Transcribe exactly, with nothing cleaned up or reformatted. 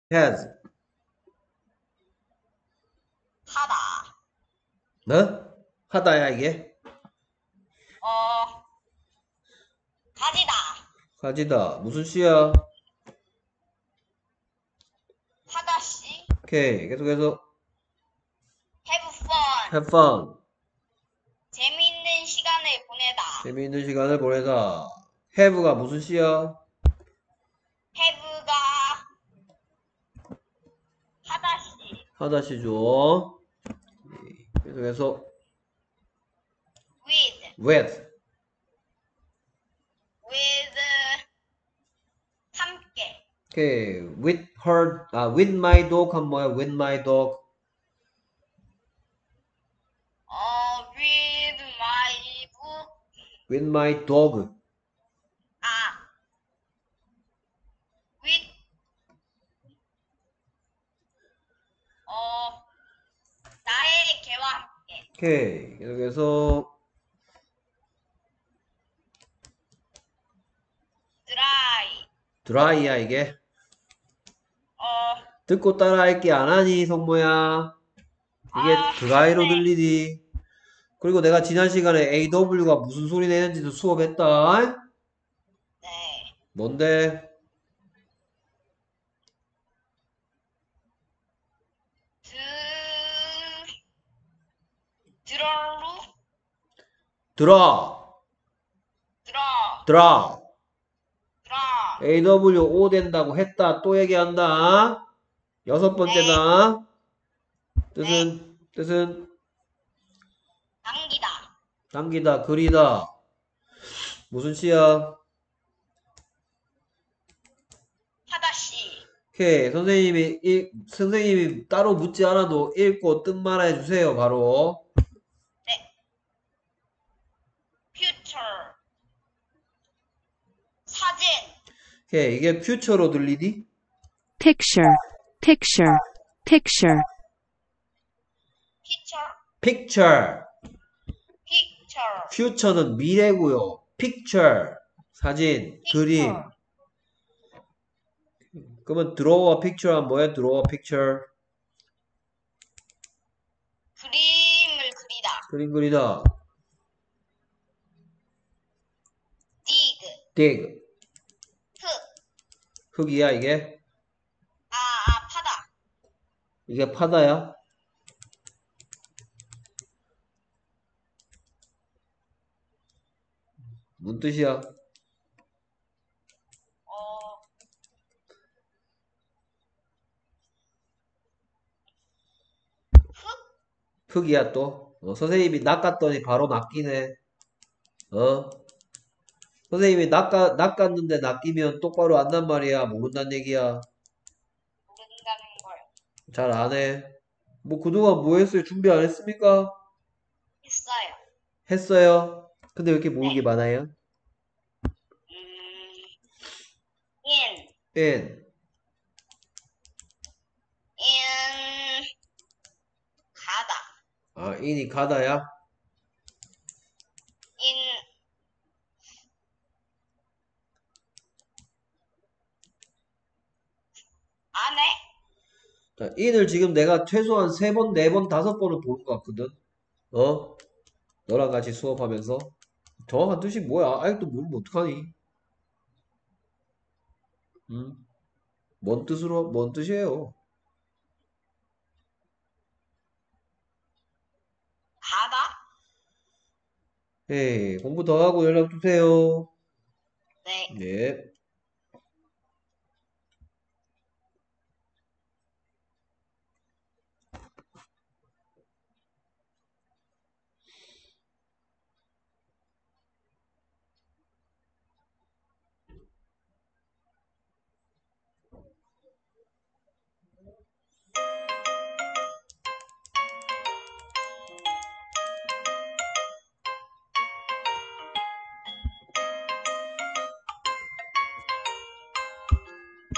has. 하다. 어? 하다야, 이게? 어, 가지다. 가지다. 무슨 시야? 하다시. 오케이. 계속해서. have fun. have fun. 재미있는 시간을 보내다. 재미있는 시간을 보내다. have가 무슨 시야? have가 하다시. 하다시죠. 계속해서. with. with. with 함께. 오케이. with her, 아, with my dog 하면 뭐야? with my dog. 어, with my book. with my dog. 아, with 어, 나의 개와 함께. 오케이. 계속해서. dry. 드라이야, 이게. 어, 듣고 따라 할게 안 하니, 성모야? 이게 아, 드라이로 네. 들리지. 그리고 내가 지난 시간에 에이더블유가 무슨 소리 내는지도 수업했다. 네. 뭔데? 드, 드러루? 드라. 드러, 드라. 드러. 에이더블유 오 된다고 했다. 또 얘기한다. 여섯 네. 번째다. 네. 뜻은, 뜻은, 당기다. 당기다, 그리다. 무슨 시야? 하다시. 오케이. 선생님이, 읽, 선생님이 따로 묻지 않아도 읽고 뜻만 해주세요. 바로. 네. future. 사진. 오케이. 이게 퓨처로 들리니? picture, picture, picture, picture. picture. picture. 퓨처는 미래고요. picture. 사진, 그림. picture. 그러면 draw와 picture는 뭐야? draw, picture. 그림을 그리다. 그림 그리다. dig. dig. 흙. 흙이야 이게? 아, 아, 파다. 이게 파다야? 뭔 뜻이야? 어, 흙? 흙이야 또? 어, 선생님이 낚았더니 바로 낚이네. 어? 선생님이 낚아, 낚았는데 낚이면 똑바로 안단 말이야. 모른단 얘기야. 모른다는 걸 잘 안 해. 뭐 그동안 뭐 했어요? 준비 안 했습니까? 했어요. 했어요. 근데 왜 이렇게 모르는 게 네. 많아요? 음, in. in. in. 가다. 아, in이 가다야? in. 안에. 자, in을 지금 내가 최소한 세 번, 네 번, 다섯 번은 보는 것 같거든. 어? 너랑 같이 수업하면서. 정확한 뜻이 뭐야? 아직도 모르면 어떡하니? 응? 뭔 뜻으로, 뭔 뜻이에요? 가다. 에이, 공부 더 하고 연락 주세요. 네. 네.